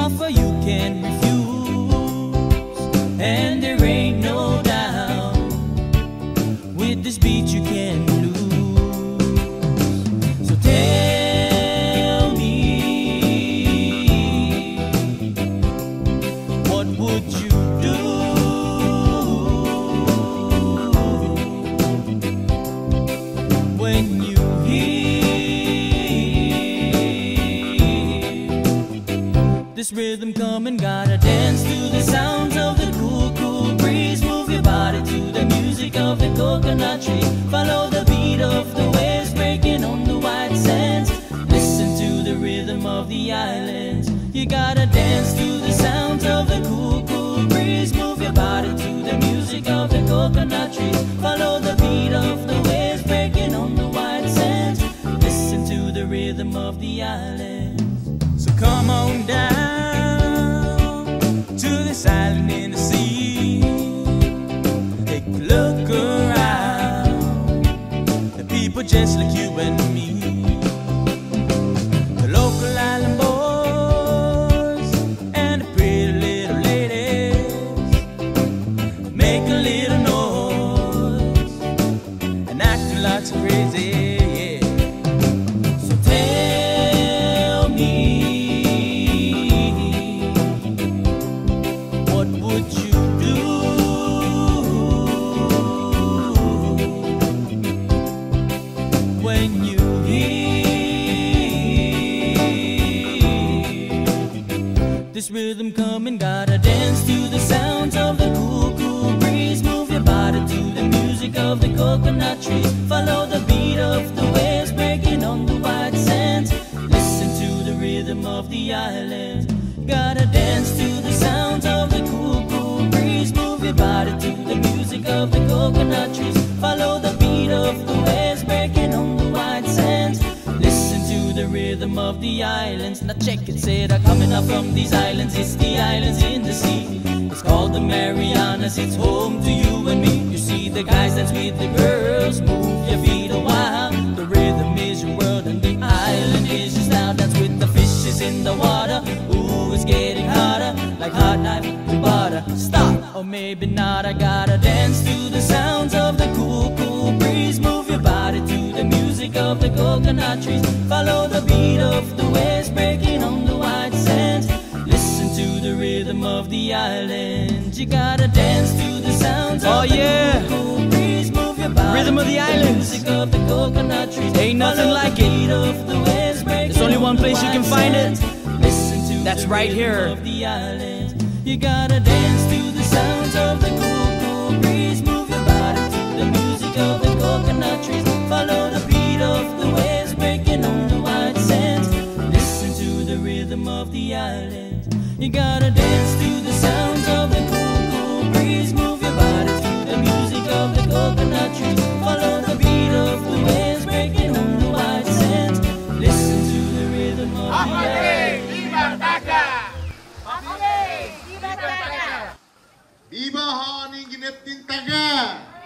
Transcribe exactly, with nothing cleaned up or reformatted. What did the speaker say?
offer you can't refuse, and there ain't no doubt, with this beat you can't lose. So tell me, what would you do when you this rhythm coming? Gotta dance to the sounds of the cool, cool breeze. Move your body to the music of the coconut tree. Follow the beat of the waves breaking on the white sands. Listen to the rhythm of the islands. You gotta dance to the sounds of the cool, cool breeze. Move your body to the music of the coconut tree. Follow the beat of the waves breaking on the white sands. Listen to the rhythm of the islands. So come on down to this island in the sea. Take a look around, the people just like you and me. The local island boys and the pretty little ladies make a little noise and acting like so crazy. This rhythm coming, gotta dance to the sounds of the cool, cool breeze. Move your body to the music of the coconut trees. Follow the beat of the waves breaking on the white sands. Listen to the rhythm of the islands. Gotta dance to the sounds of the cool, cool breeze. Move your body to the music of the coconut trees. Follow the beat of the waves breaking on the white sands. Listen to the rhythm of the islands. Now check it, say that coming up from these islands. It's the islands in the sea. It's called the Marianas. It's home to you and me. You see the guys dance with the girls. Move your feet a while. The rhythm is your world and the island is your style. Dance with the fishes in the water. Ooh, it's getting hotter, like hot knife with butter. Stop, or maybe not. I gotta dance to the sounds of the cool, cool breeze. Move your body to the music of the coconut trees. Follow the beat of the waves breaking on the white sands. Listen to the rhythm of the islands. You gotta dance to the sounds oh, of the yeah. cool, cool breeze. Move your body rhythm of the islands. Music of the coconut trees. Ain't nothing Follow like the it. beat of the waves breaking There's only on one the place you can white find sands. it. Listen to That's the right rhythm here. of the islands. You gotta dance to the sounds of the cool, cool breeze. Move your body to the music of the coconut trees. Follow the beat of the waves breaking on the white sands. Listen to the rhythm of the islands. You gotta dance to the sounds of the cool, cool breeze. Move your body to the music of the coconut trees. Follow the beat of the waves breaking on the white sands. Listen to the rhythm of the islands. Gineptin Ha'anen Taga.